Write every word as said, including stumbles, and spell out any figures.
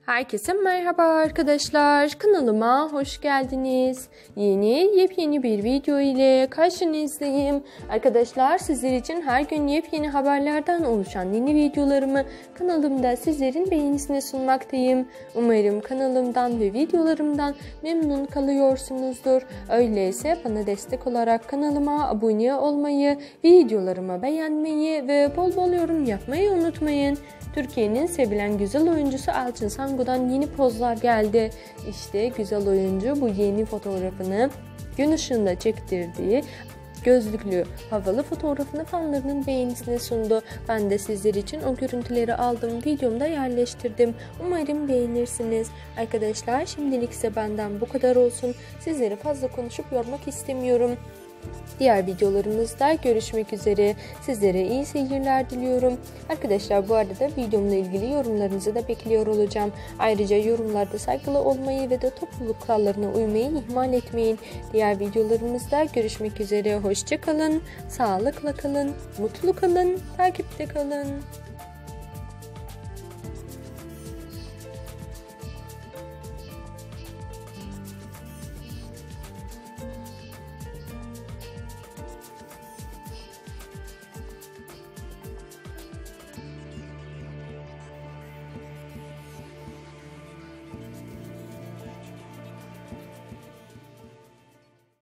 Herkese merhaba arkadaşlar, kanalıma hoş geldiniz. Yeni yepyeni bir video ile karşınızdayım. Arkadaşlar, sizler için her gün yepyeni haberlerden oluşan yeni videolarımı kanalımda sizlerin beğenisine sunmaktayım. Umarım kanalımdan ve videolarımdan memnun kalıyorsunuzdur. Öyleyse bana destek olarak kanalıma abone olmayı, videolarımı beğenmeyi ve bol bol yorum yapmayı unutmayın. Türkiye'nin sevilen güzel oyuncusu Elçin Sangu'dan yeni pozlar geldi. İşte güzel oyuncu bu yeni fotoğrafını gün ışığında çektirdiği gözlüklü havalı fotoğrafını fanlarının beğenisine sundu. Ben de sizler için o görüntüleri aldım, videomda yerleştirdim. Umarım beğenirsiniz. Arkadaşlar, şimdilik ise benden bu kadar olsun. Sizleri fazla konuşup yormak istemiyorum. Diğer videolarımızda görüşmek üzere. Sizlere iyi seyirler diliyorum. Arkadaşlar, bu arada videomla ilgili yorumlarınızı da bekliyor olacağım. Ayrıca yorumlarda saygılı olmayı ve de topluluk kurallarına uymayı ihmal etmeyin. Diğer videolarımızda görüşmek üzere. Hoşça kalın, sağlıkla kalın, mutlu kalın, takipte kalın.